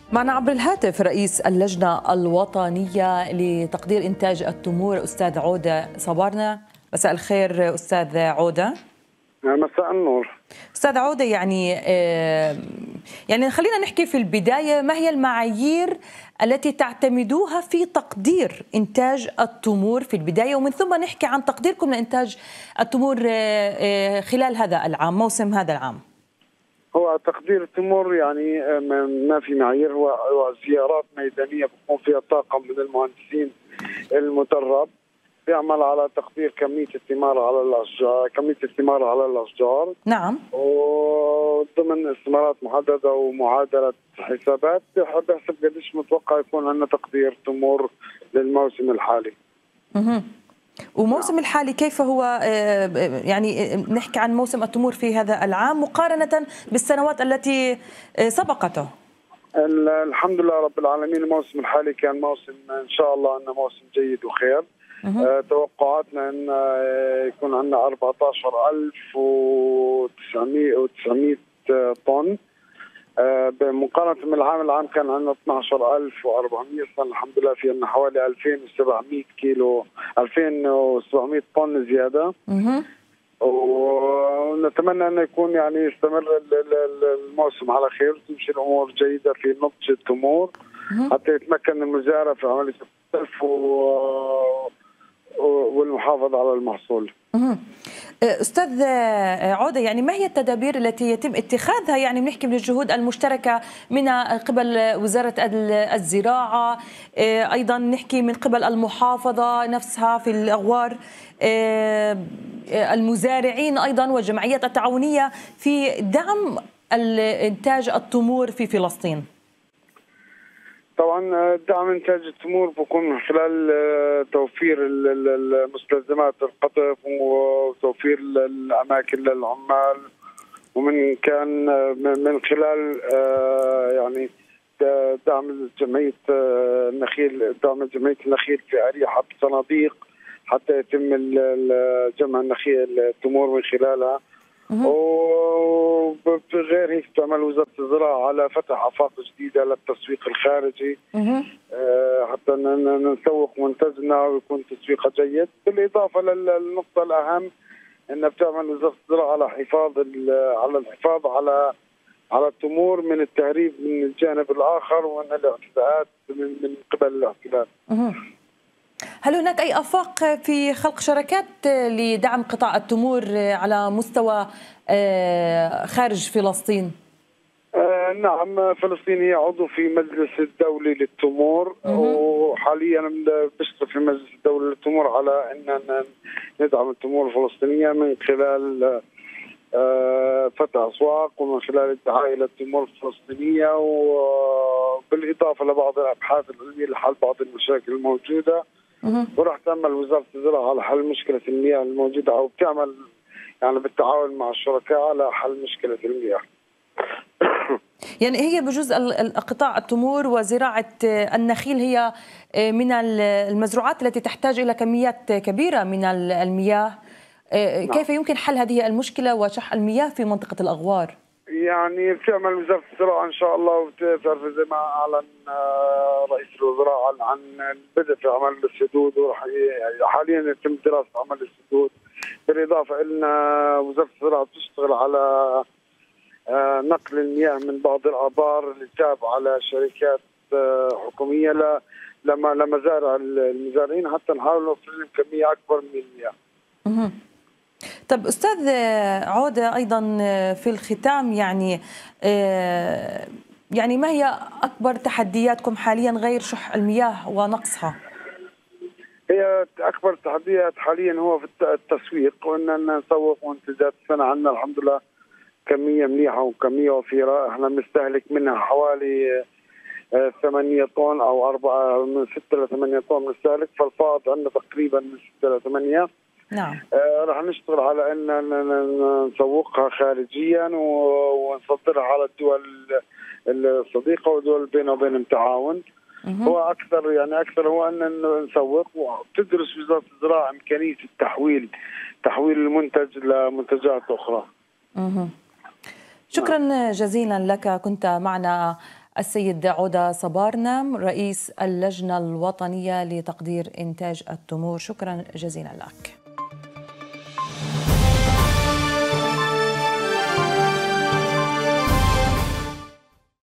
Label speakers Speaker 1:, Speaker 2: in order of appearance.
Speaker 1: معنا عبر الهاتف رئيس اللجنة الوطنية لتقدير إنتاج التمور أستاذ عودة صبارنا. مساء الخير أستاذ عودة.
Speaker 2: مساء النور.
Speaker 1: أستاذ عودة، يعني خلينا نحكي في البداية، ما هي المعايير التي تعتمدوها في تقدير إنتاج التمور في البداية، ومن ثم نحكي عن تقديركم لإنتاج التمور خلال هذا العام، موسم هذا العام؟
Speaker 2: هو تقدير التمور يعني ما في معايير، هو زيارات ميدانيه بيكون فيها طاقم من المهندسين المدرب بيعمل على تقدير كميه الثمار على الاشجار.
Speaker 1: نعم.
Speaker 2: وضمن استثمارات محدده ومعادله حسابات بحسب قديش متوقع يكون عندنا تقدير تمور للموسم الحالي.
Speaker 1: وموسم الحالي كيف هو؟ يعني نحكي عن موسم التمور في هذا العام مقارنة بالسنوات التي سبقته.
Speaker 2: الحمد لله رب العالمين، الموسم الحالي كان موسم ان شاء الله انه موسم جيد وخير. توقعاتنا ان يكون عندنا 14900 طن، بمقارنة من العام كان عندنا 12400 طن. الحمد لله في عندنا حوالي 2700 كيلو 2700 طن زيادة. ونتمنى أن يكون يعني يستمر الموسم على خير وتمشي الأمور جيدة في نضج التمور حتى يتمكن المزارع في عملية الصرف والمحافظة على المحصول.
Speaker 1: أستاذ عودة، يعني ما هي التدابير التي يتم اتخاذها، يعني بنحكي من الجهود المشتركة من قبل وزارة الزراعة، أيضا نحكي من قبل المحافظة نفسها في الأغوار، المزارعين أيضا والجمعيات التعاونية في دعم إنتاج التمور في فلسطين؟
Speaker 2: طبعا دعم انتاج التمور بيكون من خلال توفير المستلزمات القطف وتوفير الاماكن للعمال، ومن كان من خلال يعني دعم جمعيه النخيل في اريحه بصناديق حتى يتم جمع التمور من خلالها. وغير هيك تعمل وزارة الزراعة على فتح آفاق جديدة للتسويق الخارجي حتى نسوق منتجنا ويكون تسويقه جيد. بالإضافة للنقطة الأهم أن بتعمل وزارة الزراعة على الحفاظ على التمور من التهريب من الجانب الآخر ومن الاعتداءات من قبل الاحتلال.
Speaker 1: هل هناك أي آفاق في خلق شركات لدعم قطاع التمور على مستوى خارج فلسطين؟
Speaker 2: نعم، فلسطين هي عضو في مجلس الدولي للتمور، وحاليا بشتغل في مجلس الدولي للتمور على أن ندعم التمور الفلسطينية من خلال فتح أسواق ومن خلال الدعاية للتمور الفلسطينية، وبالإضافة لبعض الأبحاث العلمية لحل بعض المشاكل الموجودة. وراح تعمل وزارة الزراعة على حل مشكلة المياه الموجودة، أو بتعمل يعني بالتعاون مع الشركاء على حل مشكلة المياه.
Speaker 1: يعني هي بجزء قطاع التمور وزراعة النخيل هي من المزروعات التي تحتاج إلى كميات كبيرة من المياه. كيف يمكن حل هذه المشكلة وشح المياه في منطقة الأغوار؟
Speaker 2: يعني بتعمل وزارة الزراعة إن شاء الله، وبتعرف زي ما أعلن رئيس الوزراء عن البدء في عمل السدود، وراح حاليا يتم دراسة عمل السدود. بالإضافة إلى وزارة الزراعة بتشتغل على نقل المياه من بعض الآبار اللي تابعة على شركات حكومية لمزارع المزارعين حتى نحاول نوفر لهم كمية أكبر من المياه.
Speaker 1: طب أستاذ عودة، أيضا في الختام يعني ما هي أكبر تحدياتكم حاليا غير شح المياه ونقصها؟
Speaker 2: هي أكبر تحديات حاليا هو في التسويق، وأننا نسوق منتجات السنة. عندنا الحمد لله كمية مليحة وكمية وفيرة، احنا بنستهلك منها حوالي 8 طن أو 4 من 6 ل 8 طن بنستهلك، فالفائض عندنا تقريبا من 6 ل 8.
Speaker 1: نعم.
Speaker 2: راح نشتغل على ان نسوقها خارجيا ونصدرها على الدول الصديقه والدول بينه وبينهم تعاون. هو اكثر هو ان نسوق، وتدرس وزاره الزراعه امكانيه تحويل المنتج لمنتجات اخرى.
Speaker 1: شكرا جزيلا لك، كنت معنا السيد عودة صبارنم رئيس اللجنة الوطنية لتقدير إنتاج التمور. شكرا جزيلا لك.